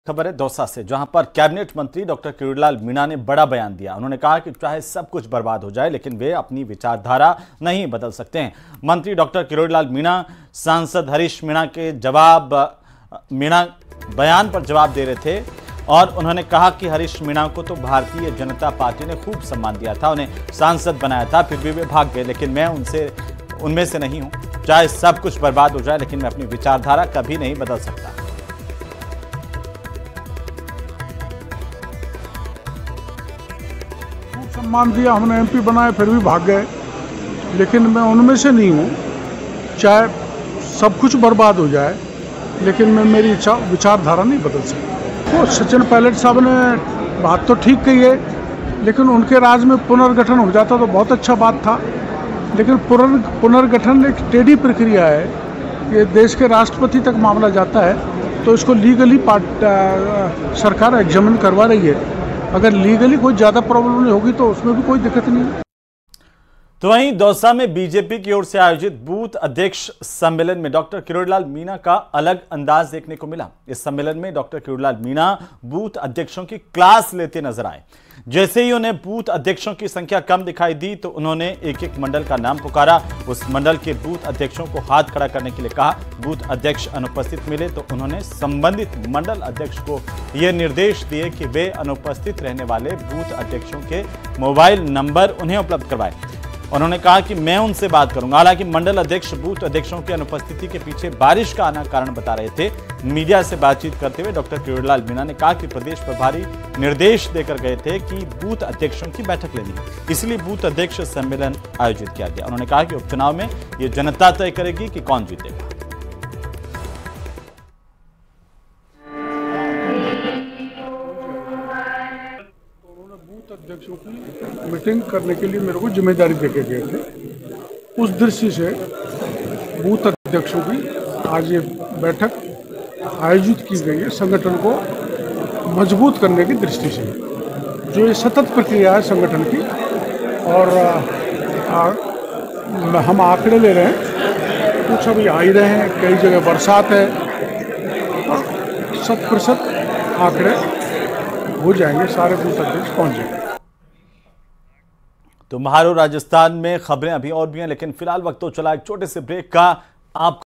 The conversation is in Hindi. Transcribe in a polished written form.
खबर है दौसा से, जहां पर कैबिनेट मंत्री डॉक्टर किरोड़ीलाल मीणा ने बड़ा बयान दिया। उन्होंने कहा कि चाहे सब कुछ बर्बाद हो जाए लेकिन वे अपनी विचारधारा नहीं बदल सकते हैं। मंत्री डॉक्टर किरोड़ीलाल मीणा सांसद हरीश मीणा के बयान पर जवाब दे रहे थे और उन्होंने कहा कि हरीश मीणा को तो भारतीय जनता पार्टी ने खूब सम्मान दिया था, उन्हें सांसद बनाया था, फिर भी वे भाग गए, लेकिन मैं उनमें से नहीं हूं। चाहे सब कुछ बर्बाद हो जाए लेकिन मैं अपनी विचारधारा कभी नहीं बदल सकता। सम्मान दिया, हमने एमपी बनाए, फिर भी भाग गए, लेकिन मैं उनमें से नहीं हूँ। चाहे सब कुछ बर्बाद हो जाए लेकिन मैं मेरी विचारधारा नहीं बदल सकता। तो सचिन पायलट साहब ने बात तो ठीक कही है, लेकिन उनके राज में पुनर्गठन हो जाता तो बहुत अच्छा बात था। लेकिन पुनर्गठन एक टेढ़ी प्रक्रिया है। ये देश के राष्ट्रपति तक मामला जाता है तो इसको लीगली सरकार एग्जामिन करवा रही है। अगर लीगली कोई ज्यादा प्रॉब्लम नहीं होगी तो उसमें भी कोई दिक्कत नहीं है। तो वहीं दौसा में बीजेपी की ओर से आयोजित बूथ अध्यक्ष सम्मेलन में डॉक्टर किरोड़ीलाल मीणा का अलग अंदाज देखने को मिला। इस सम्मेलन में डॉक्टर किरोड़ीलाल मीणा बूथ अध्यक्षों की क्लास लेते नजर आए। जैसे ही उन्हें बूथ अध्यक्षों की संख्या कम दिखाई दी तो उन्होंने एक एक मंडल का नाम पुकारा। उस मंडल के बूथ अध्यक्षों को हाथ खड़ा करने के लिए कहा। बूथ अध्यक्ष अनुपस्थित मिले तो उन्होंने संबंधित मंडल अध्यक्ष को यह निर्देश दिए कि वे अनुपस्थित रहने वाले बूथ अध्यक्षों के मोबाइल नंबर उन्हें उपलब्ध करवाएं। उन्होंने कहा कि मैं उनसे बात करूंगा। हालांकि मंडल अध्यक्ष बूथ अध्यक्षों की अनुपस्थिति के पीछे बारिश का आना कारण बता रहे थे। मीडिया से बातचीत करते हुए डॉक्टर किरोड़ीलाल मीणा ने कहा कि प्रदेश प्रभारी निर्देश देकर गए थे कि बूथ अध्यक्षों की बैठक लेनी है, इसलिए बूथ अध्यक्ष सम्मेलन आयोजित किया गया। उन्होंने कहा कि उपचुनाव में ये जनता तय करेगी कि कौन जीतेगा। अध्यक्षों की मीटिंग करने के लिए मेरे को जिम्मेदारी देके गए थे। उस दृष्टि से बूथ अध्यक्षों की आज ये बैठक आयोजित की गई है, संगठन को मजबूत करने की दृष्टि से। जो ये सतत प्रक्रिया है संगठन की, और हम आंकड़े ले रहे हैं, कुछ अभी आ ही रहे हैं, कई जगह बरसात है, और 100% आंकड़े हो जाएंगे, सारे बूथ अध्यक्ष पहुँच जाएंगे। तो महाराष्ट्र राजस्थान में खबरें अभी और भी हैं, लेकिन फिलहाल वक्त तो चला एक छोटे से ब्रेक का। आप